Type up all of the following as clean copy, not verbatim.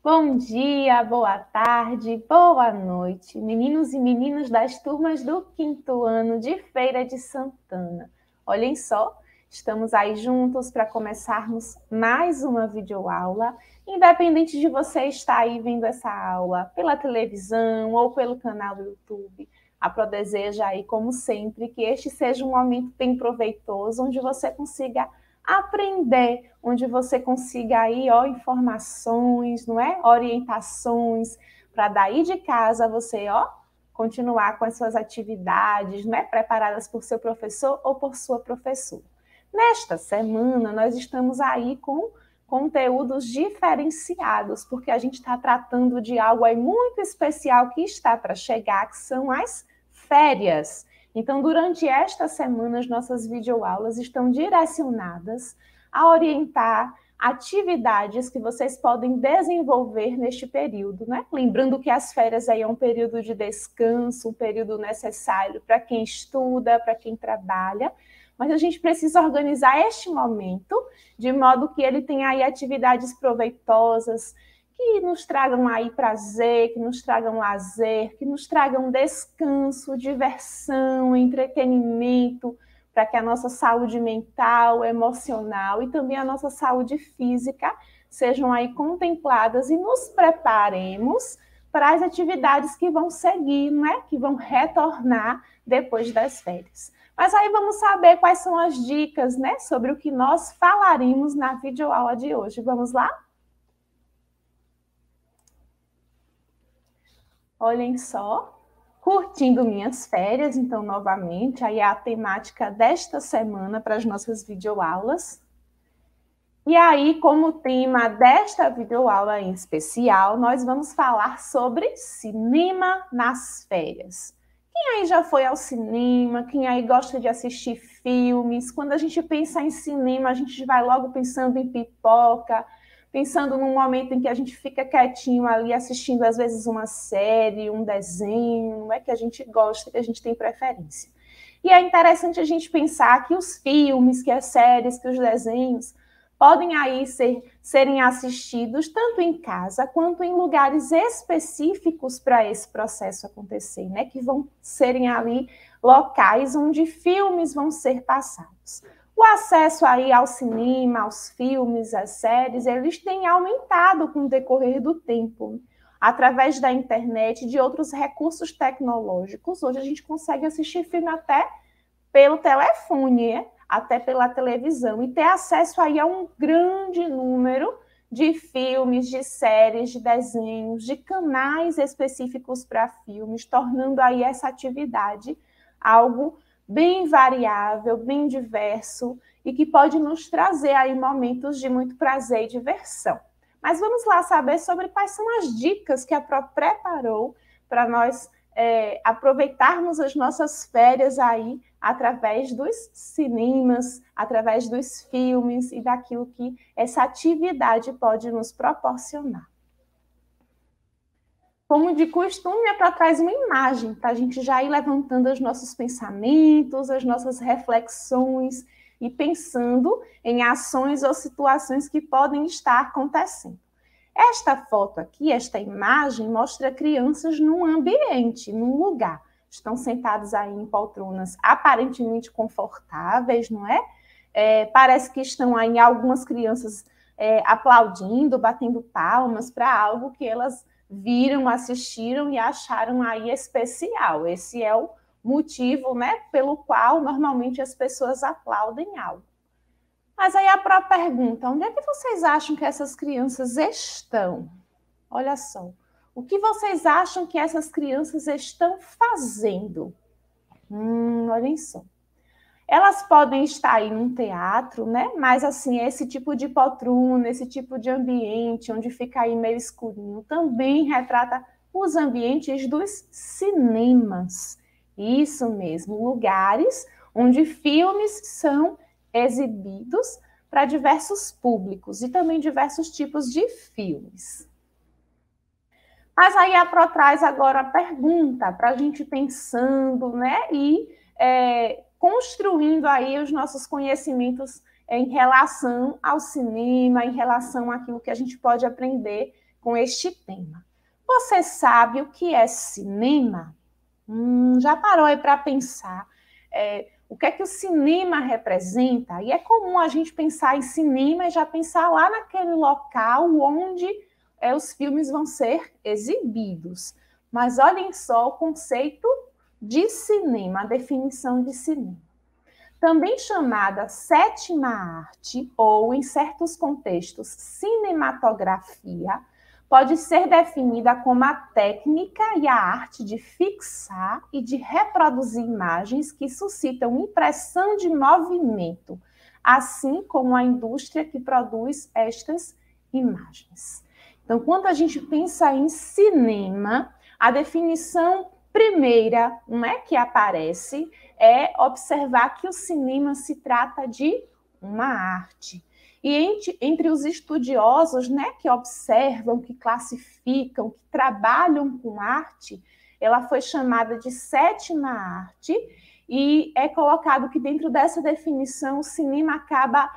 Bom dia, boa tarde, boa noite, meninos e meninas das turmas do 5º ano de Feira de Santana. Olhem só, estamos aí juntos para começarmos mais uma videoaula, independente de você estar aí vendo essa aula pela televisão ou pelo canal do YouTube. A Pro deseja aí, como sempre, que este seja um momento bem proveitoso, onde você consiga aprender, onde você consiga aí, informações, não é? Orientações, para daí de casa você, continuar com as suas atividades, não é? Preparadas por seu professor ou por sua professora. Nesta semana, nós estamos aí com conteúdos diferenciados, porque a gente está tratando de algo aí muito especial que está para chegar, que são as férias. Então, durante esta semana, as nossas videoaulas estão direcionadas a orientar atividades que vocês podem desenvolver neste período, né? Lembrando que as férias aí é um período de descanso, um período necessário para quem estuda, para quem trabalha, mas a gente precisa organizar este momento de modo que ele tenha aí atividades proveitosas, que nos tragam aí prazer, que nos tragam lazer, que nos tragam descanso, diversão, entretenimento, para que a nossa saúde mental, emocional e também a nossa saúde física sejam aí contempladas e nos preparemos para as atividades que vão seguir, né? Que vão retornar depois das férias. Mas aí vamos saber quais são as dicas, né? Sobre o que nós falaremos na videoaula de hoje. Vamos lá? Olhem só, curtindo minhas férias, então, novamente, aí é a temática desta semana para as nossas videoaulas. E aí, como tema desta videoaula em especial, nós vamos falar sobre cinema nas férias. Quem aí já foi ao cinema? Quem aí gosta de assistir filmes? Quando a gente pensa em cinema, a gente vai logo pensando em pipoca, pensando num momento em que a gente fica quietinho ali assistindo, às vezes, uma série, um desenho, não é que a gente gosta, que a gente tem preferência. E é interessante a gente pensar que os filmes, que as séries, que os desenhos podem aí serem assistidos tanto em casa quanto em lugares específicos para esse processo acontecer, né? Que vão serem ali locais onde filmes vão ser passados. O acesso aí ao cinema, aos filmes, às séries, eles têm aumentado com o decorrer do tempo. Através da internet e de outros recursos tecnológicos, hoje a gente consegue assistir filme até pelo telefone, até pela televisão, e ter acesso aí a um grande número de filmes, de séries, de desenhos, de canais específicos para filmes, tornando aí essa atividade algo bem variável, bem diverso e que pode nos trazer aí momentos de muito prazer e diversão. Mas vamos lá saber sobre quais são as dicas que a Pro preparou para nós aproveitarmos as nossas férias aí através dos cinemas, através dos filmes e daquilo que essa atividade pode nos proporcionar. Como de costume, a Pro traz uma imagem para a gente já ir levantando os nossos pensamentos, as nossas reflexões e pensando em ações ou situações que podem estar acontecendo. Esta foto aqui, esta imagem, mostra crianças num ambiente, num lugar. Estão sentados aí em poltronas aparentemente confortáveis, não é? Parece que estão aí algumas crianças aplaudindo, batendo palmas para algo que elas viram, assistiram e acharam aí especial. Esse é o motivo, né, pelo qual normalmente as pessoas aplaudem algo. Mas aí a própria pergunta, onde é que vocês acham que essas crianças estão? Olha só, o que vocês acham que essas crianças estão fazendo? Olhem só. Elas podem estar aí num teatro, né? Mas assim, esse tipo de poltrona, esse tipo de ambiente, onde fica aí meio escurinho, também retrata os ambientes dos cinemas. Isso mesmo, lugares onde filmes são exibidos para diversos públicos e também diversos tipos de filmes. Mas aí a Pro traz agora a pergunta para a gente pensando, né, e construindo aí os nossos conhecimentos em relação ao cinema, em relação àquilo que a gente pode aprender com este tema. Você sabe o que é cinema? Já parou aí para pensar o que é que o cinema representa? E é comum a gente pensar em cinema e já pensar lá naquele local onde os filmes vão ser exibidos. Mas olhem só o conceito de cinema, a definição de cinema. Também chamada sétima arte, ou, em certos contextos, cinematografia, pode ser definida como a técnica e a arte de fixar e de reproduzir imagens que suscitam impressão de movimento, assim como a indústria que produz estas imagens. Então, quando a gente pensa em cinema, a definição primeira, não é, que aparece é observar que o cinema se trata de uma arte. E entre os estudiosos, né, que observam, que classificam, que trabalham com arte, ela foi chamada de sétima arte, e é colocado que dentro dessa definição o cinema acaba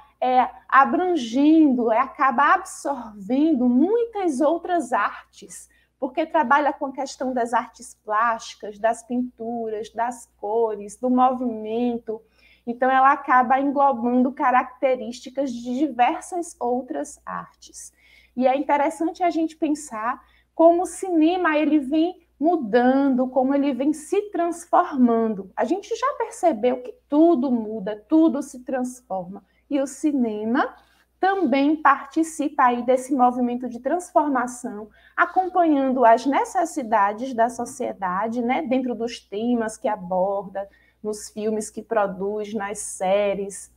abrangendo, acaba absorvendo muitas outras artes, porque trabalha com a questão das artes plásticas, das pinturas, das cores, do movimento. Então, ela acaba englobando características de diversas outras artes. E é interessante a gente pensar como o cinema ele vem mudando, como ele vem se transformando. A gente já percebeu que tudo muda, tudo se transforma. E o cinema também participa aí desse movimento de transformação, acompanhando as necessidades da sociedade, né, dentro dos temas que aborda, nos filmes que produz, nas séries,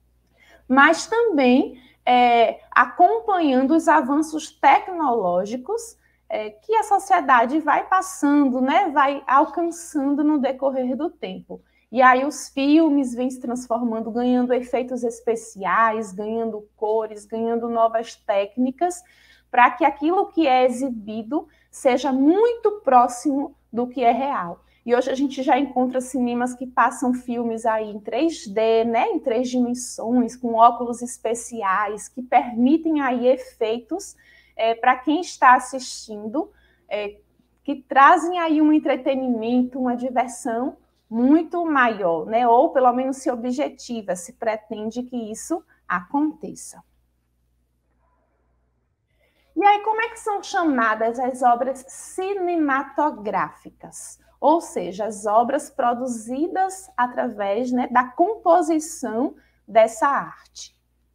mas também acompanhando os avanços tecnológicos que a sociedade vai passando, né, vai alcançando no decorrer do tempo. E aí os filmes vêm se transformando, ganhando efeitos especiais, ganhando cores, ganhando novas técnicas, para que aquilo que é exibido seja muito próximo do que é real. E hoje a gente já encontra cinemas que passam filmes aí em 3D, né, em 3 dimensões, com óculos especiais, que permitem aí efeitos para quem está assistindo, que trazem aí um entretenimento, uma diversão muito maior, né? Ou pelo menos se objetiva, se pretende que isso aconteça. E aí, como é que são chamadas as obras cinematográficas? Ou seja, as obras produzidas através, né, da composição dessa arte.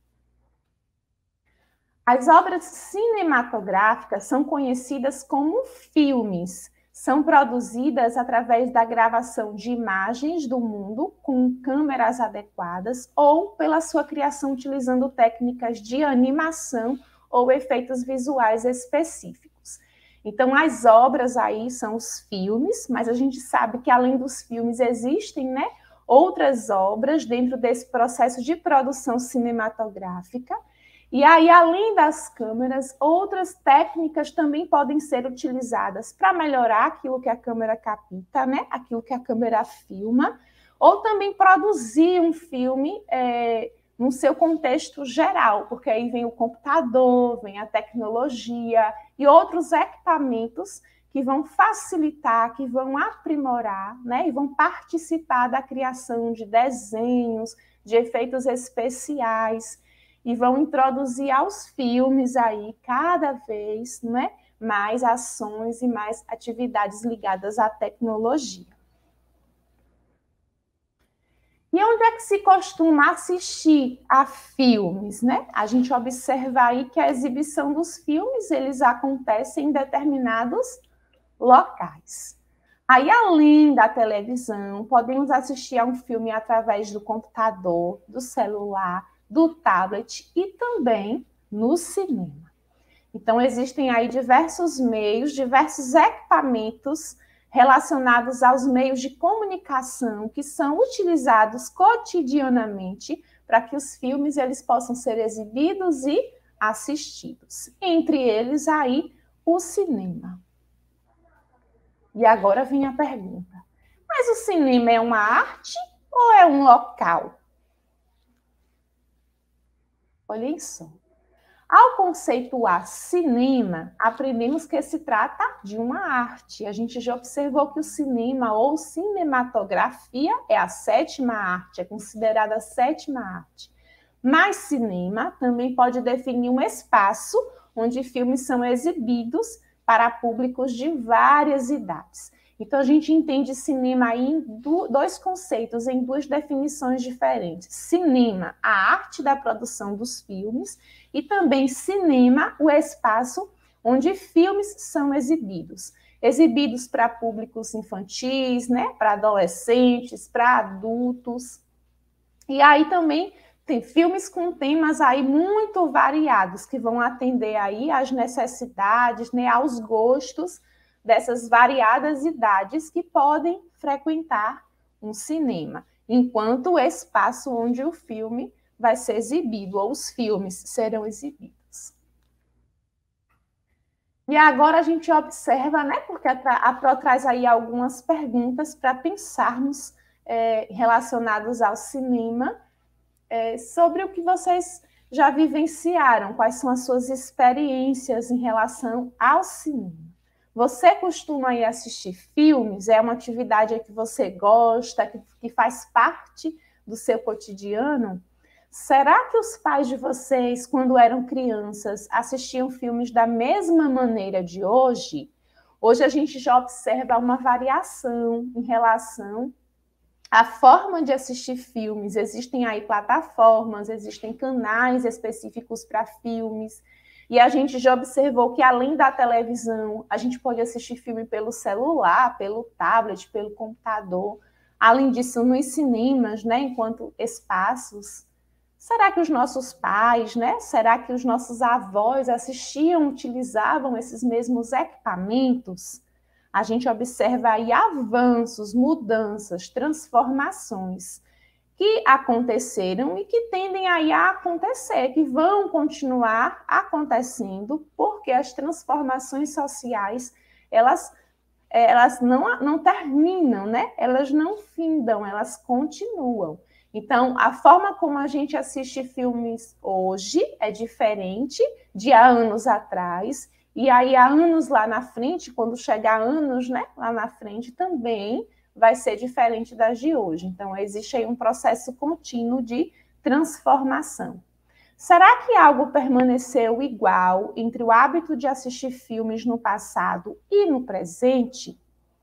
As obras cinematográficas são conhecidas como filmes. São produzidas através da gravação de imagens do mundo com câmeras adequadas ou pela sua criação utilizando técnicas de animação ou efeitos visuais específicos. Então, as obras aí são os filmes, mas a gente sabe que além dos filmes existem, né, outras obras dentro desse processo de produção cinematográfica. E aí, além das câmeras, outras técnicas também podem ser utilizadas para melhorar aquilo que a câmera capta, né? Aquilo que a câmera filma, ou também produzir um filme no seu contexto geral, porque aí vem o computador, vem a tecnologia e outros equipamentos que vão facilitar, que vão aprimorar, né? E vão participar da criação de desenhos, de efeitos especiais, e vão introduzir aos filmes aí cada vez, né, mais ações e mais atividades ligadas à tecnologia. E onde é que se costuma assistir a filmes, né? A gente observa aí que a exibição dos filmes, eles acontecem em determinados locais. Aí, além da televisão, podemos assistir a um filme através do computador, do celular, do tablet e também no cinema. Então, existem aí diversos meios, diversos equipamentos relacionados aos meios de comunicação que são utilizados cotidianamente para que os filmes eles possam ser exibidos e assistidos. Entre eles, aí, o cinema. E agora vem a pergunta: mas o cinema é uma arte ou é um local? Olhem só. Ao conceituar cinema, aprendemos que se trata de uma arte. A gente já observou que o cinema ou cinematografia é a sétima arte, é considerada a sétima arte. Mas cinema também pode definir um espaço onde filmes são exibidos para públicos de várias idades. Então, a gente entende cinema aí em dois conceitos, em duas definições diferentes. Cinema, a arte da produção dos filmes, e também cinema, o espaço onde filmes são exibidos. Exibidos para públicos infantis, né, para adolescentes, para adultos. E aí também tem filmes com temas aí muito variados, que vão atender aí às necessidades, né, aos gostos dessas variadas idades que podem frequentar um cinema, enquanto o espaço onde o filme vai ser exibido, ou os filmes serão exibidos. E agora a gente observa, né, porque a Pro traz aí algumas perguntas para pensarmos relacionados ao cinema, sobre o que vocês já vivenciaram, quais são as suas experiências em relação ao cinema. Você costuma ir assistir filmes? É uma atividade que você gosta, que faz parte do seu cotidiano? Será que os pais de vocês, quando eram crianças, assistiam filmes da mesma maneira de hoje? Hoje a gente já observa uma variação em relação à forma de assistir filmes. Existem aí plataformas, existem canais específicos para filmes. E a gente já observou que, além da televisão, a gente pode assistir filme pelo celular, pelo tablet, pelo computador. Além disso, nos cinemas, né, enquanto espaços. Será que os nossos pais, né, será que os nossos avós assistiam, utilizavam esses mesmos equipamentos? A gente observa aí avanços, mudanças, transformações que aconteceram e que tendem aí a acontecer, que vão continuar acontecendo, porque as transformações sociais, elas não terminam, né? Elas não findam, elas continuam. Então, a forma como a gente assiste filmes hoje é diferente de há anos atrás, e aí há anos lá na frente, quando chegar anos, né, lá na frente também vai ser diferente das de hoje. Então, existe aí um processo contínuo de transformação. Será que algo permaneceu igual entre o hábito de assistir filmes no passado e no presente?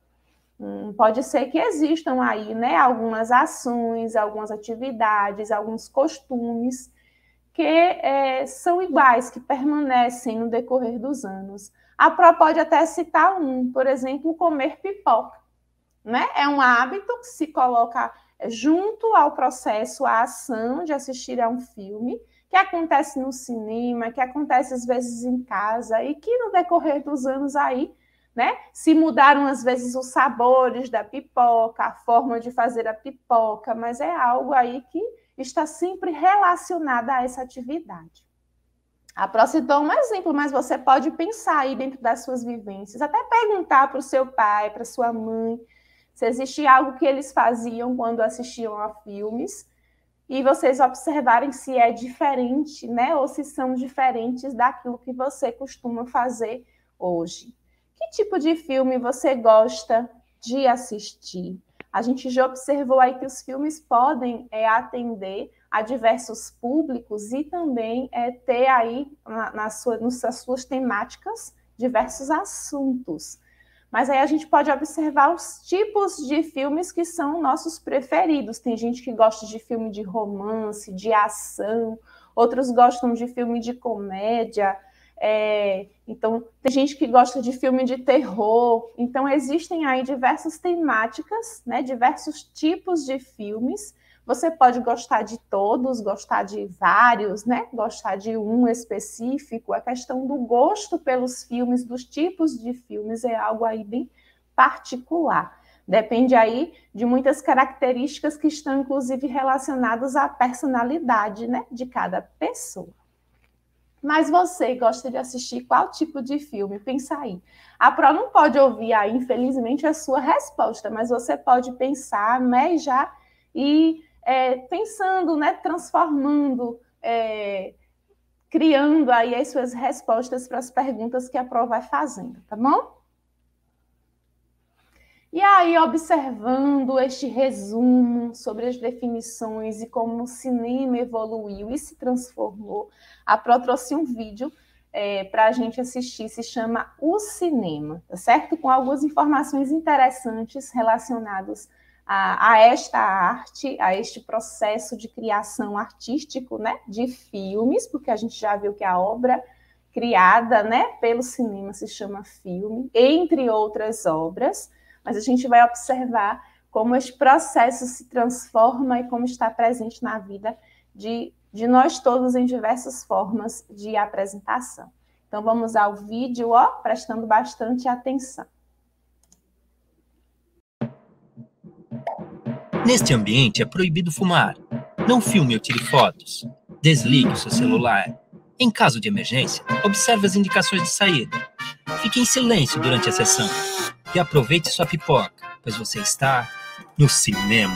Pode ser que existam aí, né, algumas ações, algumas atividades, alguns costumes que são iguais, que permanecem no decorrer dos anos. A Pro pode até citar por exemplo, comer pipoca. Né? É um hábito que se coloca junto ao processo, à ação de assistir a um filme, que acontece no cinema, que acontece às vezes em casa, e que no decorrer dos anos aí, né, se mudaram às vezes os sabores da pipoca, a forma de fazer a pipoca, mas é algo aí que está sempre relacionado a essa atividade. A Pro citou um exemplo, mas você pode pensar aí dentro das suas vivências, até perguntar para o seu pai, para a sua mãe, se existia algo que eles faziam quando assistiam a filmes, e vocês observarem se é diferente, né? Ou se são diferentes daquilo que você costuma fazer hoje. Que tipo de filme você gosta de assistir? A gente já observou aí que os filmes podem atender a diversos públicos e também ter aí nas suas temáticas diversos assuntos. Mas aí a gente pode observar os tipos de filmes que são nossos preferidos. Tem gente que gosta de filme de romance, de ação, outros gostam de filme de comédia, então tem gente que gosta de filme de terror. Então existem aí diversas temáticas, né, diversos tipos de filmes. Você pode gostar de todos, gostar de vários, né? Gostar de um específico. A questão do gosto pelos filmes, dos tipos de filmes, é algo aí bem particular. Depende aí de muitas características que estão, inclusive, relacionadas à personalidade, né, de cada pessoa. Mas você gosta de assistir qual tipo de filme? Pensa aí. A Pro não pode ouvir aí, infelizmente, a sua resposta, mas você pode pensar, né, já pensando, né, transformando, criando aí as suas respostas para as perguntas que a prova vai fazendo, tá bom? E aí, observando este resumo sobre as definições e como o cinema evoluiu e se transformou, a Pro trouxe um vídeo para a gente assistir, se chama O Cinema, tá certo? Com algumas informações interessantes relacionadas a esta arte, a este processo de criação artístico, né, de filmes, porque a gente já viu que a obra criada, né, pelo cinema se chama filme, entre outras obras, mas a gente vai observar como esse processo se transforma e como está presente na vida de nós todos em diversas formas de apresentação. Então, vamos ao vídeo, prestando bastante atenção. Neste ambiente é proibido fumar. Não filme ou tire fotos. Desligue o seu celular. Em caso de emergência, observe as indicações de saída. Fique em silêncio durante a sessão. E aproveite sua pipoca, pois você está no cinema.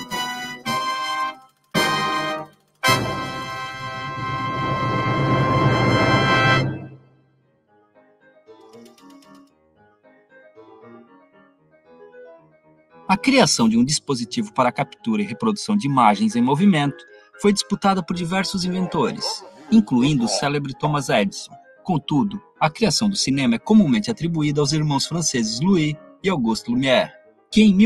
A criação de um dispositivo para a captura e reprodução de imagens em movimento foi disputada por diversos inventores, incluindo o célebre Thomas Edison. Contudo, a criação do cinema é comumente atribuída aos irmãos franceses Louis e Auguste Lumière, que em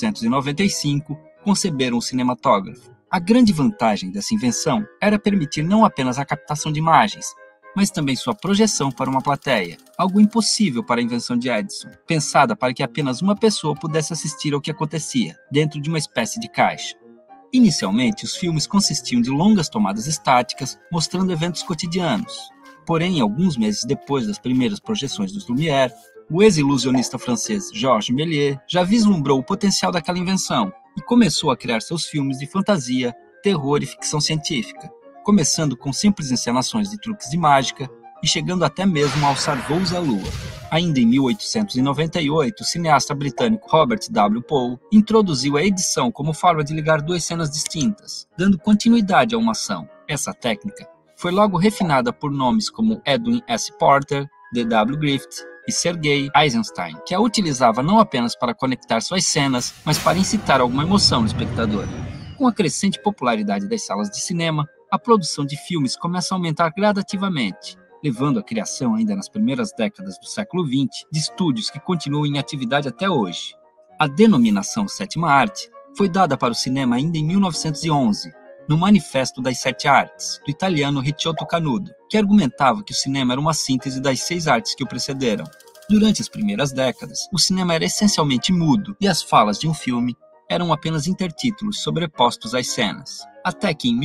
1895 conceberam o cinematógrafo. A grande vantagem dessa invenção era permitir não apenas a captação de imagens, mas também sua projeção para uma plateia, algo impossível para a invenção de Edison, pensada para que apenas uma pessoa pudesse assistir ao que acontecia, dentro de uma espécie de caixa. Inicialmente, os filmes consistiam de longas tomadas estáticas, mostrando eventos cotidianos. Porém, alguns meses depois das primeiras projeções dos Lumière, o ex-ilusionista francês Georges Méliès já vislumbrou o potencial daquela invenção e começou a criar seus filmes de fantasia, terror e ficção científica, começando com simples encenações de truques de mágica e chegando até mesmo a alçar voos à lua. Ainda em 1898, o cineasta britânico Robert W. Poe introduziu a edição como forma de ligar duas cenas distintas, dando continuidade a uma ação. Essa técnica foi logo refinada por nomes como Edwin S. Porter, D. W. Griffith e Sergei Eisenstein, que a utilizava não apenas para conectar suas cenas, mas para incitar alguma emoção no espectador. Com a crescente popularidade das salas de cinema, a produção de filmes começa a aumentar gradativamente, levando à criação, ainda nas primeiras décadas do século XX, de estúdios que continuam em atividade até hoje. A denominação sétima arte foi dada para o cinema ainda em 1911, no Manifesto das Sete Artes, do italiano Ricciotto Canudo, que argumentava que o cinema era uma síntese das 6 artes que o precederam. Durante as primeiras décadas, o cinema era essencialmente mudo e as falas de um filme eram apenas intertítulos sobrepostos às cenas. Até que em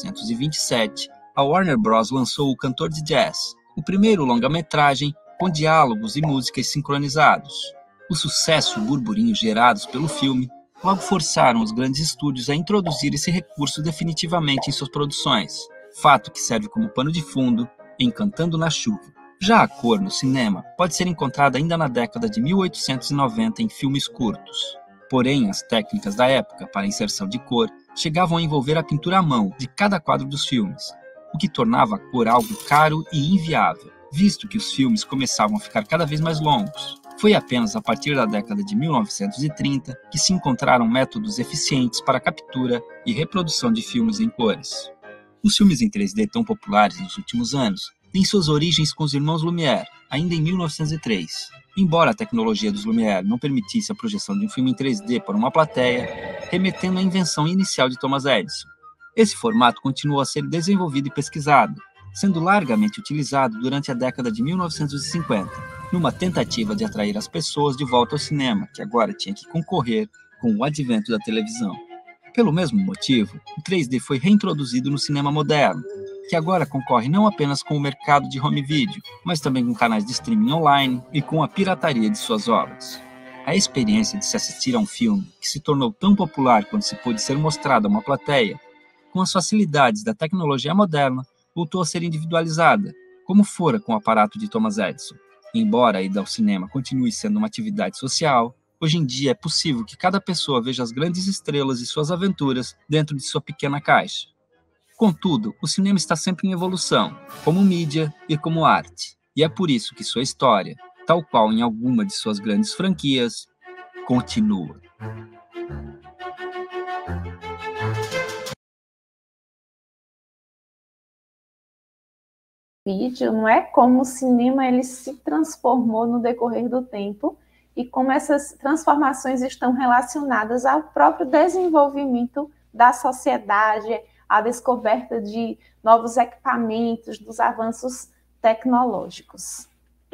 1927, a Warner Bros. Lançou O Cantor de Jazz, o primeiro longa-metragem com diálogos e músicas sincronizados. O sucesso e o burburinho gerados pelo filme logo forçaram os grandes estúdios a introduzir esse recurso definitivamente em suas produções, fato que serve como pano de fundo em Cantando na Chuva. Já a cor no cinema pode ser encontrada ainda na década de 1890 em filmes curtos. Porém, as técnicas da época para a inserção de cor chegavam a envolver a pintura à mão de cada quadro dos filmes, o que tornava a cor algo caro e inviável, visto que os filmes começavam a ficar cada vez mais longos. Foi apenas a partir da década de 1930 que se encontraram métodos eficientes para a captura e reprodução de filmes em cores. Os filmes em 3D tão populares nos últimos anos têm suas origens com os irmãos Lumière, ainda em 1903. Embora a tecnologia dos Lumière não permitisse a projeção de um filme em 3D para uma plateia, remetendo à invenção inicial de Thomas Edison. Esse formato continuou a ser desenvolvido e pesquisado, sendo largamente utilizado durante a década de 1950, numa tentativa de atrair as pessoas de volta ao cinema, que agora tinha que concorrer com o advento da televisão. Pelo mesmo motivo, o 3D foi reintroduzido no cinema moderno, que agora concorre não apenas com o mercado de home video, mas também com canais de streaming online e com a pirataria de suas obras. A experiência de se assistir a um filme, que se tornou tão popular quando se pôde ser mostrado a uma plateia, com as facilidades da tecnologia moderna, voltou a ser individualizada, como fora com o aparato de Thomas Edison. Embora a ida ao cinema continue sendo uma atividade social, hoje em dia é possível que cada pessoa veja as grandes estrelas e suas aventuras dentro de sua pequena caixa. Contudo, o cinema está sempre em evolução, como mídia e como arte. E é por isso que sua história, tal qual em alguma de suas grandes franquias, continua. Vídeo, não é? Como o cinema ele se transformou no decorrer do tempo e como essas transformações estão relacionadas ao próprio desenvolvimento da sociedade, à descoberta de novos equipamentos, dos avanços tecnológicos.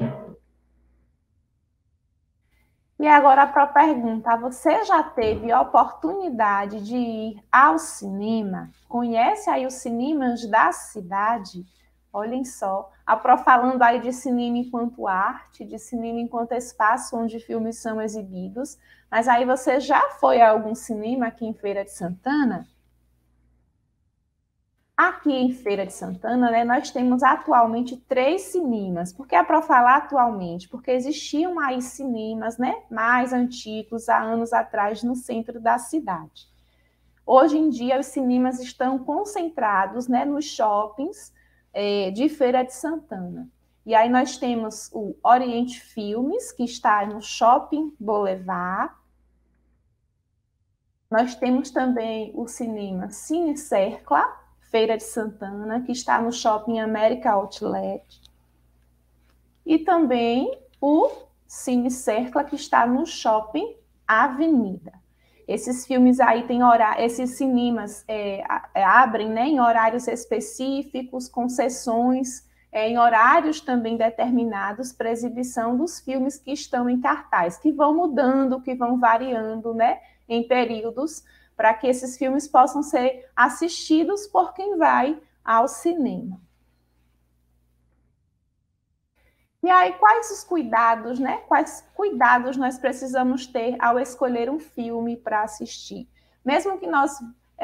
E agora para a pergunta, você já teve a oportunidade de ir ao cinema? Conhece aí os cinemas da cidade? Olhem só, falando aí de cinema enquanto arte, de cinema enquanto espaço onde filmes são exibidos, mas aí você já foi a algum cinema aqui em Feira de Santana? Aqui em Feira de Santana, né, nós temos atualmente 3 cinemas. Por que é para falar atualmente? Porque existiam aí cinemas, né, mais antigos, há anos atrás, no centro da cidade. Hoje em dia, os cinemas estão concentrados, né, nos shoppings de Feira de Santana. E aí nós temos o Oriente Filmes, que está no Shopping Boulevard. Nós temos também o cinema Cine Cercla, Feira de Santana, que está no Shopping América Outlet. E também o Cine Cercla, que está no Shopping Avenida. Esses filmes aí têm horário, esses cinemas abrem, né, em horários específicos, com sessões em horários também determinados para exibição dos filmes que estão em cartaz, que vão mudando, que vão variando, né, em períodos, para que esses filmes possam ser assistidos por quem vai ao cinema. E aí, quais os cuidados, né? Quais cuidados nós precisamos ter ao escolher um filme para assistir? Mesmo que nós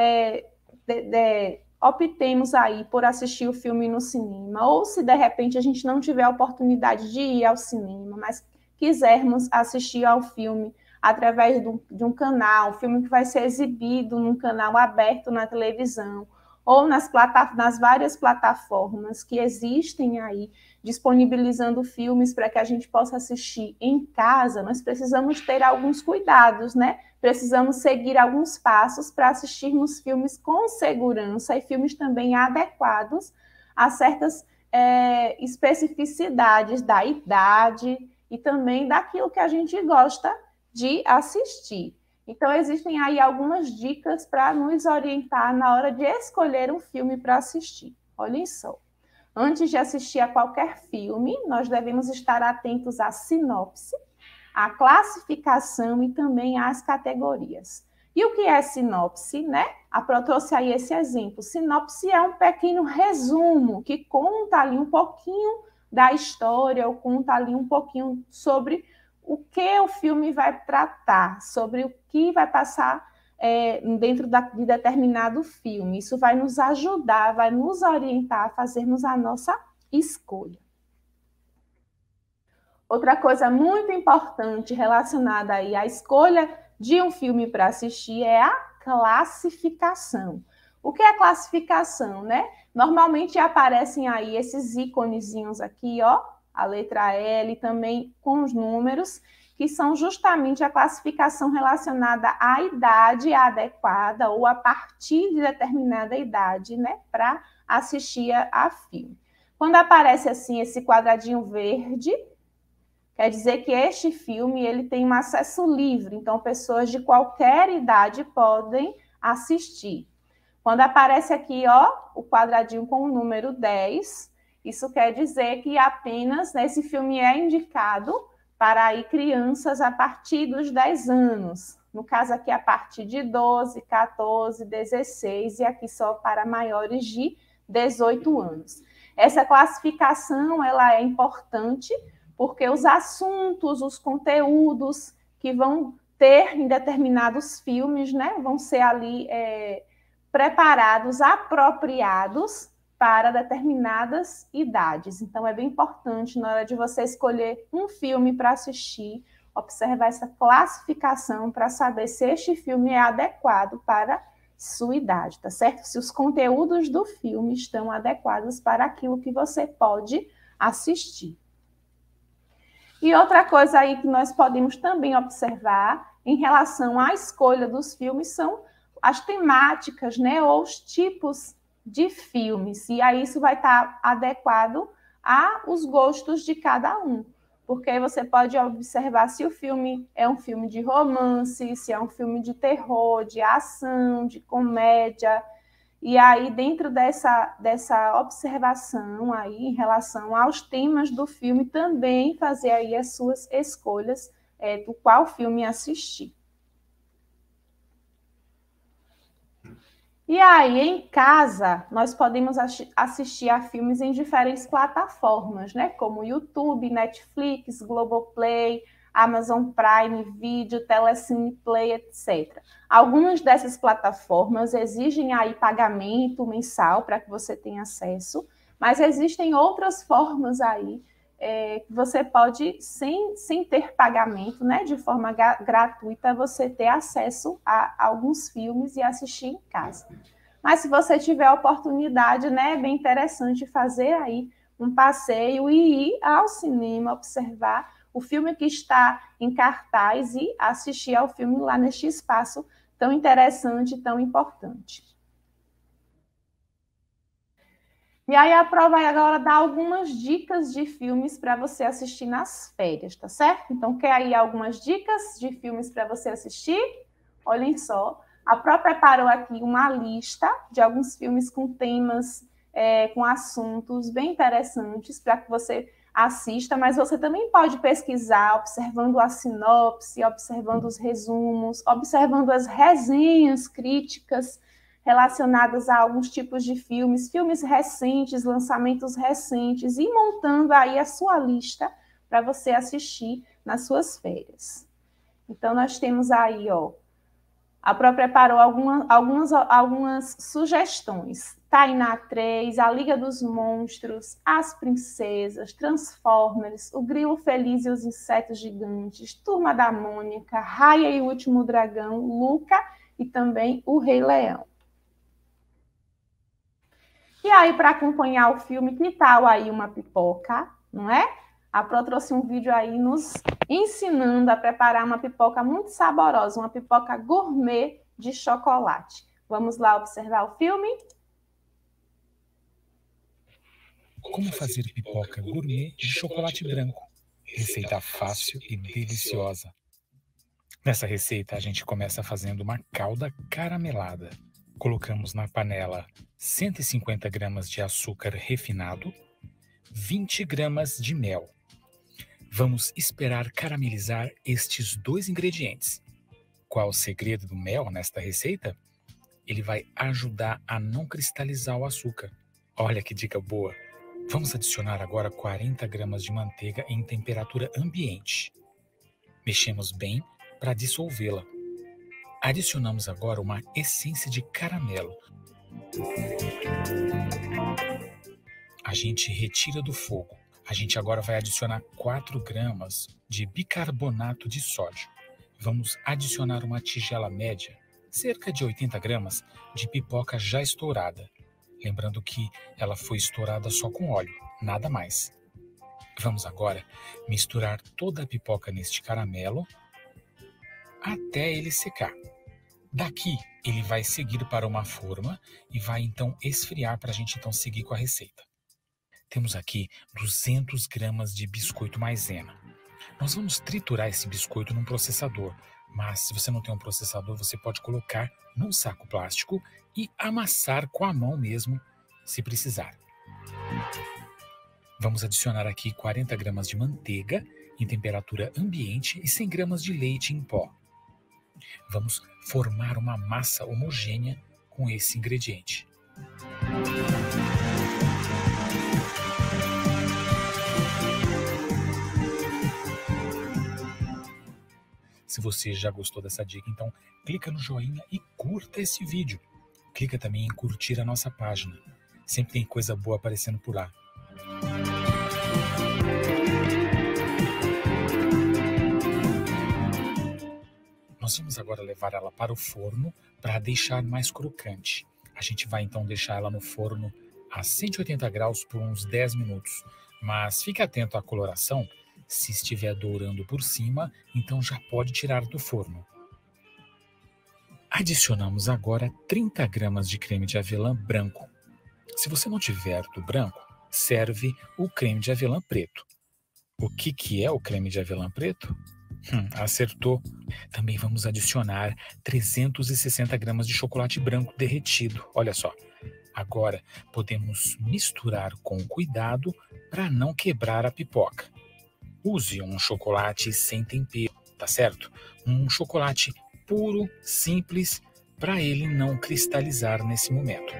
optemos aí por assistir o filme no cinema, ou se de repente a gente não tiver a oportunidade de ir ao cinema, mas quisermos assistir ao filme através de um canal, um filme que vai ser exibido num canal aberto na televisão, ou nas várias plataformas que existem aí, disponibilizando filmes para que a gente possa assistir em casa, nós precisamos ter alguns cuidados, né? Precisamos seguir alguns passos para assistirmos filmes com segurança e filmes também adequados a certas especificidades da idade e também daquilo que a gente gosta de assistir. Então, existem aí algumas dicas para nos orientar na hora de escolher um filme para assistir. Olhem só. Antes de assistir a qualquer filme, nós devemos estar atentos à sinopse, à classificação e também às categorias. E o que é sinopse, né? A Pro trouxe aí esse exemplo. Sinopse é um pequeno resumo que conta ali um pouquinho da história, ou conta ali um pouquinho sobre o que o filme vai tratar, sobre o que vai passar dentro de determinado filme. Isso vai nos ajudar, vai nos orientar a fazermos a nossa escolha. Outra coisa muito importante relacionada aí à escolha de um filme para assistir é a classificação. O que é classificação, né? Normalmente aparecem aí esses íconezinhos aqui, ó, a letra L também com os números, que são justamente a classificação relacionada à idade adequada ou a partir de determinada idade, né, para assistir a filme. Quando aparece assim esse quadradinho verde, quer dizer que este filme ele tem um acesso livre, então pessoas de qualquer idade podem assistir. Quando aparece aqui, ó, o quadradinho com o número 10, isso quer dizer que apenas esse filme é indicado para aí crianças a partir dos 10 anos. No caso aqui, a partir de 12, 14, 16 e aqui só para maiores de 18 anos. Essa classificação ela é importante porque os assuntos, os conteúdos que vão ter em determinados filmes, né, vão ser ali preparados, apropriados para determinadas idades. Então, é bem importante, na hora de você escolher um filme para assistir, observar essa classificação para saber se este filme é adequado para sua idade, tá certo? Se os conteúdos do filme estão adequados para aquilo que você pode assistir. E outra coisa aí que nós podemos também observar em relação à escolha dos filmes são as temáticas, né, ou os tipos de filmes. E aí isso vai estar adequado aos gostos de cada um. Porque você pode observar se o filme é um filme de romance, se é um filme de terror, de ação, de comédia. E aí, dentro dessa observação aí, em relação aos temas do filme, também fazer aí as suas escolhas do qual filme assistir. E aí, em casa, nós podemos assistir a filmes em diferentes plataformas, né? Como YouTube, Netflix, Globoplay, Amazon Prime Video, Telecine Play, etc. Algumas dessas plataformas exigem aí pagamento mensal para que você tenha acesso, mas existem outras formas aí que você pode, sem ter pagamento, né, de forma gratuita, você ter acesso a alguns filmes e assistir em casa. Mas se você tiver a oportunidade, né, é bem interessante fazer aí um passeio e ir ao cinema, observar o filme que está em cartaz e assistir ao filme lá neste espaço tão interessante e tão importante. E aí a Pro vai agora dar algumas dicas de filmes para você assistir nas férias, tá certo? Então, quer aí algumas dicas de filmes para você assistir? Olhem só, a Pro preparou aqui uma lista de alguns filmes com temas, com assuntos bem interessantes para que você assista, mas você também pode pesquisar, observando a sinopse, observando os resumos, observando as resenhas críticas relacionadas a alguns tipos de filmes, filmes recentes, lançamentos recentes, e montando aí a sua lista para você assistir nas suas férias. Então, nós temos aí, ó, a Pro preparou algumas sugestões. Tainá 3, A Liga dos Monstros, As Princesas, Transformers, O Grilo Feliz e os Insetos Gigantes, Turma da Mônica, Raya e o Último Dragão, Luca e também O Rei Leão. E aí, para acompanhar o filme, que tal aí uma pipoca, não é? A Pro trouxe um vídeo aí nos ensinando a preparar uma pipoca muito saborosa, uma pipoca gourmet de chocolate. Vamos lá observar o filme? Como fazer pipoca gourmet de chocolate branco. Receita fácil e deliciosa. Nessa receita, a gente começa fazendo uma calda caramelada. Colocamos na panela 150 gramas de açúcar refinado, 20 gramas de mel. Vamos esperar caramelizar estes dois ingredientes. Qual o segredo do mel nesta receita? Ele vai ajudar a não cristalizar o açúcar. Olha que dica boa! Vamos adicionar agora 40 gramas de manteiga em temperatura ambiente. Mexemos bem para dissolvê-la. Adicionamos agora uma essência de caramelo. A gente retira do fogo. A gente agora vai adicionar 4 gramas de bicarbonato de sódio. Vamos adicionar uma tigela média, cerca de 80 gramas, de pipoca já estourada. Lembrando que ela foi estourada só com óleo, nada mais. Vamos agora misturar toda a pipoca neste caramelo até ele secar. Daqui, ele vai seguir para uma forma e vai então esfriar para a gente então seguir com a receita. Temos aqui 200 gramas de biscoito maisena. Nós vamos triturar esse biscoito num processador, mas se você não tem um processador, você pode colocar num saco plástico e amassar com a mão mesmo, se precisar. Vamos adicionar aqui 40 gramas de manteiga em temperatura ambiente e 100 gramas de leite em pó. Vamos formar uma massa homogênea com esse ingrediente. Se você já gostou dessa dica, então clica no joinha e curta esse vídeo. Clica também em curtir a nossa página. Sempre tem coisa boa aparecendo por lá. Nós vamos agora levar ela para o forno para deixar mais crocante. A gente vai então deixar ela no forno a 180 graus por uns 10 minutos. Mas fique atento à coloração. Se estiver dourando por cima, então já pode tirar do forno. Adicionamos agora 30 gramas de creme de avelã branco. Se você não tiver do branco, serve o creme de avelã preto. O que é o creme de avelã preto? Acertou. Também vamos adicionar 360 gramas de chocolate branco derretido. Olha só. Agora podemos misturar com cuidado para não quebrar a pipoca. Use um chocolate sem tempero, tá certo? Um chocolate puro, simples, para ele não cristalizar nesse momento.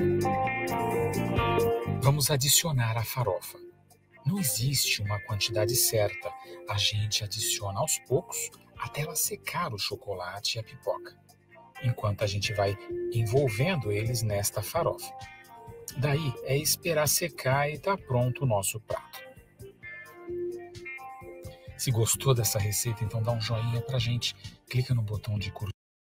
Vamos adicionar a farofa. Não existe uma quantidade certa. A gente adiciona aos poucos até ela secar o chocolate e a pipoca, enquanto a gente vai envolvendo eles nesta farofa. Daí é esperar secar e tá pronto o nosso prato. Se gostou dessa receita, então dá um joinha pra gente. Clica no botão de curtir.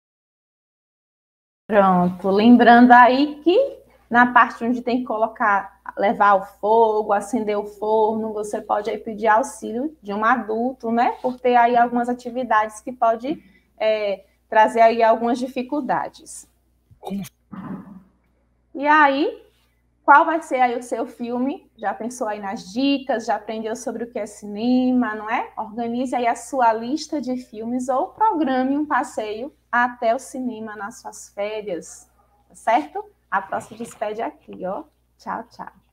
Pronto, lembrando aí que na parte onde tem que colocar, levar ao fogo, acender o forno, você pode aí pedir auxílio de um adulto, né? Por ter aí algumas atividades que pode trazer aí algumas dificuldades. E aí, qual vai ser aí o seu filme? Já pensou aí nas dicas? Já aprendeu sobre o que é cinema, não é? Organize aí a sua lista de filmes ou programe um passeio até o cinema nas suas férias, tá certo? A próxima despede aqui, ó. Tchau, tchau.